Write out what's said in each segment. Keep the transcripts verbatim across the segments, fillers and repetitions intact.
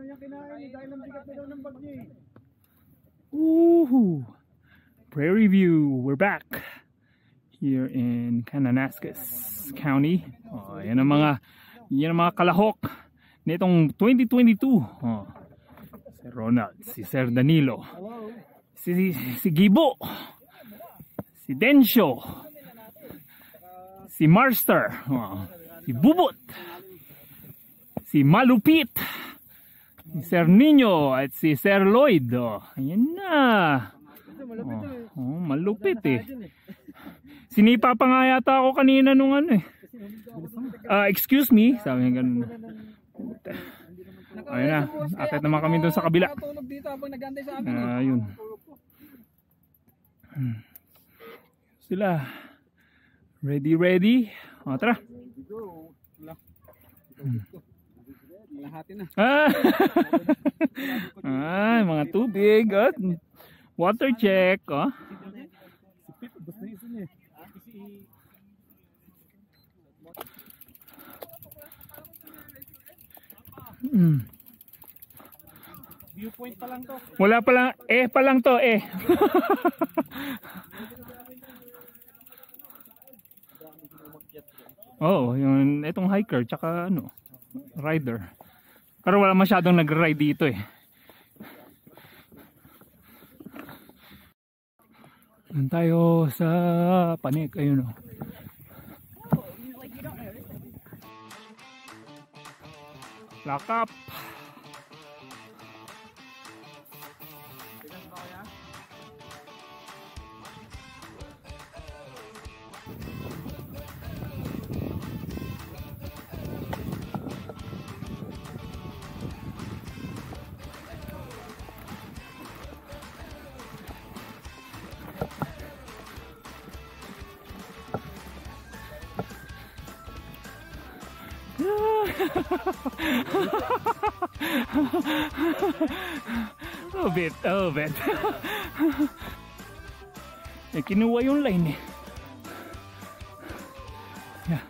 Ooh, Prairie View. We're back here in Kananaskis County. Oh, yan ang mga yan ang mga kalahok nitong twenty twenty-two. Oh, si Ronald, si Sir Danilo, si si Gibo, si Densyo, si Marster, oh, si Bubot, si Malupit, si Sir Nino at si Sir Lloyd. Oh, ayan na. Oh, oh, malupit eh. Sinipa pa nga yata ako kanina nung ano eh. Uh, excuse me, sabi nga ganun. Ayun na, akit naman kami doon sa kabila. Uh, yun. Sila. Ready, ready. O, tara. Ah, ah, mga tubig. Oh. Water check. Oh. Hmm. Viewpoint pa lang to. Wala pa lang, eh pa lang to, eh. Oh, yung itong hiker tsaka ano, rider. Pero wala masyadong nag-ride dito eh. Doon tayo sa Panik, ayun oh. Lock up. Oh bit, oh bit. Eh, kinuha yung line eh. Yeah.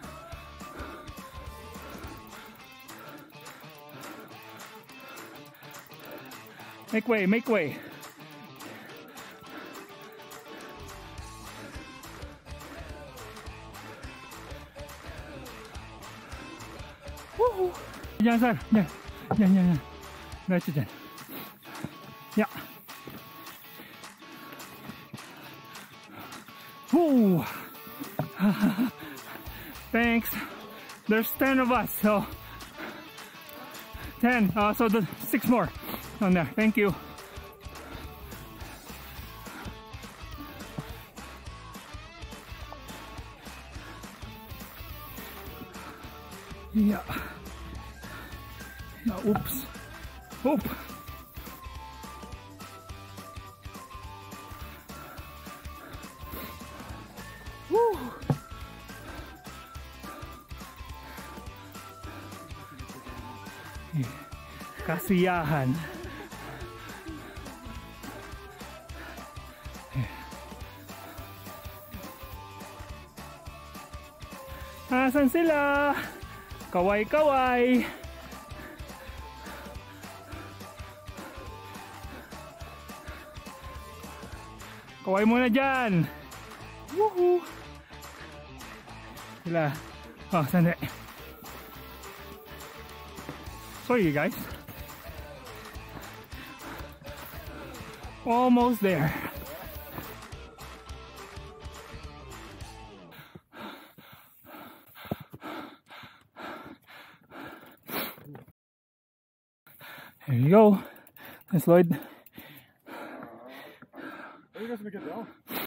Make way, make way. Woohoo! Diyan sir, diyan. Diyan, diyan, diyan. Diretso diyan. Yeah. Woo! Thanks. There's ten of us, so ten. Uh, so the six more on there. Thank you. Yeah. No, oops. Oop. Woo. Kasiyahan. Asan sila? Kaway-kaway. Kaway muna dyan. Woohoo. Sila. Oh, sandali. Sorry guys. Almost there. There you go. That's Lloyd.